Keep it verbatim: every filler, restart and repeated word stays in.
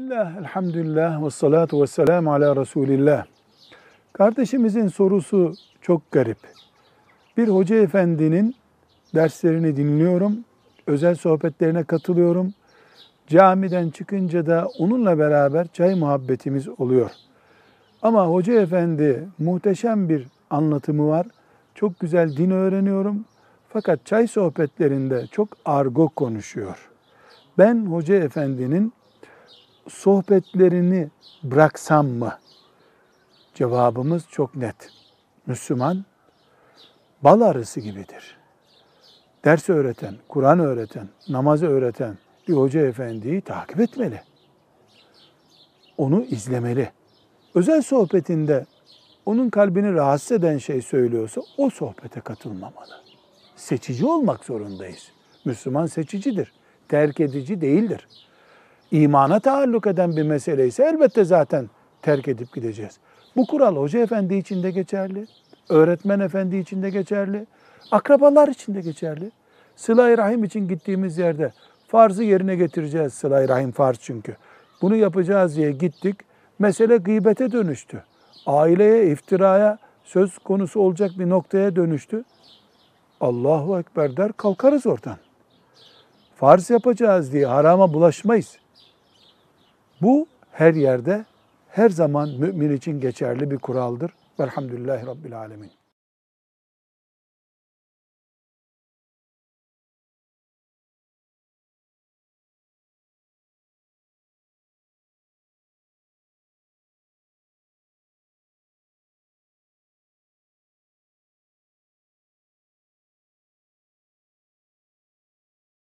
Bismillah, elhamdülillah, ve salatu ve selamu ala Resulillah. Kardeşimizin sorusu çok garip. Bir hoca efendinin derslerini dinliyorum, özel sohbetlerine katılıyorum. Camiden çıkınca da onunla beraber çay muhabbetimiz oluyor. Ama hoca efendi muhteşem bir anlatımı var. Çok güzel din öğreniyorum. Fakat çay sohbetlerinde çok argo konuşuyor. Ben hoca efendinin sohbetlerini bıraksam mı? Cevabımız çok net. Müslüman bal arısı gibidir. Ders öğreten, Kur'an öğreten, namazı öğreten bir hoca efendiyi takip etmeli. Onu izlemeli. Özel sohbetinde onun kalbini rahatsız eden şey söylüyorsa o sohbete katılmamalı. Seçici olmak zorundayız. Müslüman seçicidir. Terk edici değildir. İmana taalluk eden bir mesele ise elbette zaten terk edip gideceğiz. Bu kural hoca efendi için de geçerli, öğretmen efendi için de geçerli, akrabalar için de geçerli. Sıla-i Rahim için gittiğimiz yerde farzı yerine getireceğiz, Sıla-i Rahim farz çünkü. Bunu yapacağız diye gittik, mesele gıybete dönüştü. Aileye, iftiraya söz konusu olacak bir noktaya dönüştü. Allahu Ekber der kalkarız oradan. Farz yapacağız diye harama bulaşmayız. Bu her yerde, her zaman mümin için geçerli bir kuraldır. Velhamdülillahi Rabbil Alemin.